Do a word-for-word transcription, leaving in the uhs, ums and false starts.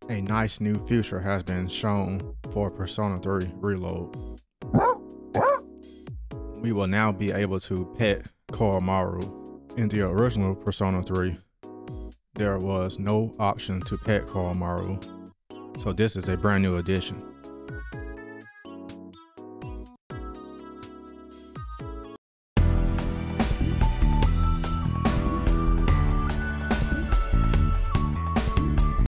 A nice new feature has been shown for Persona three Reload. We will now be able to pet Koromaru. In the original Persona three, there was no option to pet Koromaru, so this is a brand new addition.